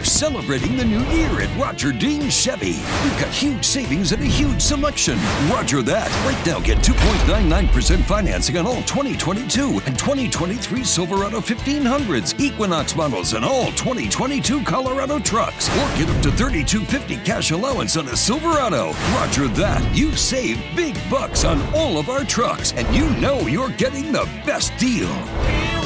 We're celebrating the new year at Roger Dean Chevy. We've got huge savings and a huge selection. Roger that. Right now, get 2.99% financing on all 2022 and 2023 Silverado 1500s, Equinox models, and all 2022 Colorado trucks. Or get up to $3,250 cash allowance on a Silverado. Roger that. You save big bucks on all of our trucks, and you know you're getting the best deal.